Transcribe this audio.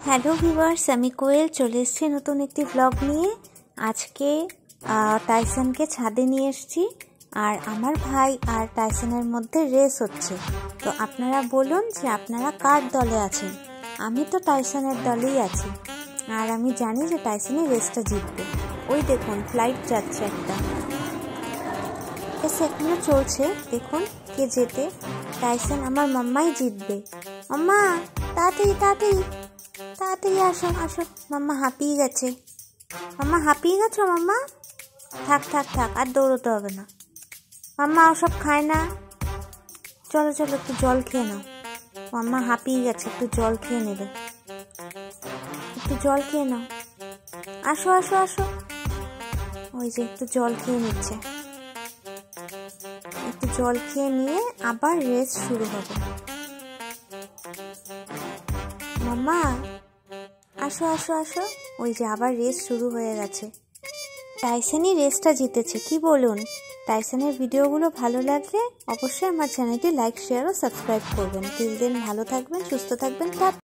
Hello viewers, আমি কোয়েল চলে এসেছি নতুন একটি ব্লগ নিয়ে। আজকে টাইসনকে ছাদে নিয়ে এসেছি আর আমার ভাই আর টাইসনের মধ্যে রেস হচ্ছে। তো আপনারা বলুন যে আপনারা কার দলে আছেন। আমি তো টাইসনের দলেই আছি আর আমি জানি যে টাইসনই রেসটা জিতবে। ওই দেখুন ফ্লাইট যাচ্ছে একটা, এখনো চলছে, দেখুন কে জেতে। টাইসন আমার মাম্মাই জিতবে। মাম্মা তাড়াতাড়ি তাড়াতাড়ি তাড়াতাড়ি আসো আসো, মাম্মা হাঁপিয়ে গেছে। মাম্মা হাঁপিয়ে গেছো মাম্মা? থাক থাক থাক, আর দৌড়োতে হবে না। মাম্মা ওসব খায় না, চলো চলো একটু জল খেয়ে নাও। মাম্মা হাঁপিয়ে গেছে, একটু জল খেয়ে নেবে, একটু জল খেয়ে নাও। আসো আসো আসো, ওই যে একটু জল খেয়ে নিচ্ছে। একটু জল খেয়ে নিয়ে আবার রেস শুরু হবে। মাম্মা আসো আসো আসো, ওই যে আবার রেস শুরু হয়ে গেছে। টাইসনই রেসটা জিতেছে, কি বলুন? টাইসনের ভিডিওগুলো ভালো লাগলে অবশ্যই আমার চ্যানেলটি লাইক, শেয়ার ও সাবস্ক্রাইব করবেন। টিল দেন ভালো থাকবেন, সুস্থ থাকবেন।